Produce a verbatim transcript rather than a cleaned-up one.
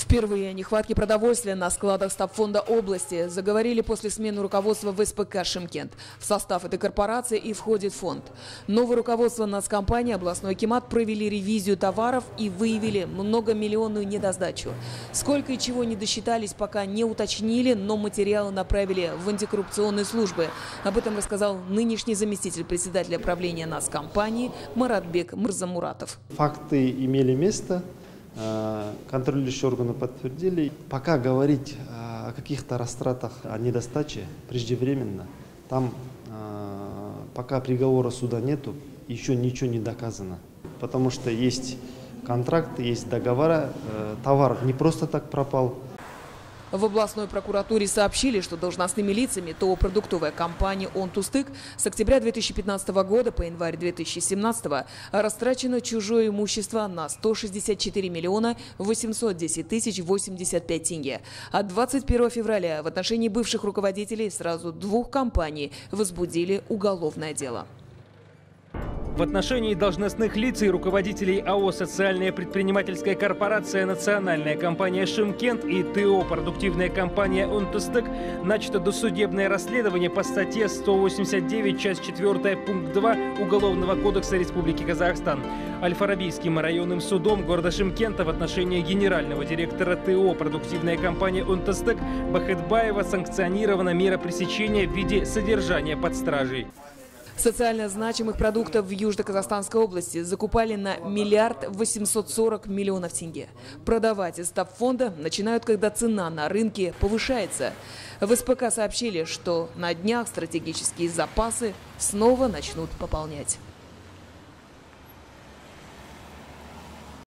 Впервые о нехватке продовольствия на складах стабфонда области заговорили после смены руководства в эс пэ ка «Шымкент». В состав этой корпорации и входит фонд. Новое руководство нацкомпании областной акимат провели ревизию товаров и выявили многомиллионную недосдачу. Сколько и чего не досчитались, пока не уточнили, но материалы направили в антикоррупционные службы. Об этом рассказал нынешний заместитель председателя правления нацкомпании Маратбек Мырзамуратов. Факты имели место. Контролирующие органы подтвердили. Пока говорить о каких-то растратах, о недостаче преждевременно. Там пока приговора суда нету, еще ничего не доказано. Потому что есть контракты, есть договора, товар не просто так пропал. В областной прокуратуре сообщили, что должностными лицами ТО «Продуктовая компания «Онтустык» с октября две тысячи пятнадцатого года по январь две тысячи семнадцатого растрачено чужое имущество на сто шестьдесят четыре миллиона восемьсот десять тысяч восемьдесят пять тенге. А двадцать первого февраля в отношении бывших руководителей сразу двух компаний возбудили уголовное дело. В отношении должностных лиц и руководителей АО «Социальная предпринимательская корпорация Национальная компания «Шымкент» и ТО «Продуктивная компания «Онтустык» начато досудебное расследование по статье сто восемьдесят девять, часть четвёртая, пункт два Уголовного кодекса Республики Казахстан. Аль-Фарабийским районным судом города Шымкента в отношении генерального директора ТО «Продуктивная компания «Онтустык» Бахетбаева санкционирована мера пресечения в виде содержания под стражей. Социально значимых продуктов в Южно-Казахстанской области закупали на миллиард восемьсот сорок миллионов тенге. Продавать из стабфонда начинают, когда цена на рынке повышается. В эс пэ ка сообщили, что на днях стратегические запасы снова начнут пополнять.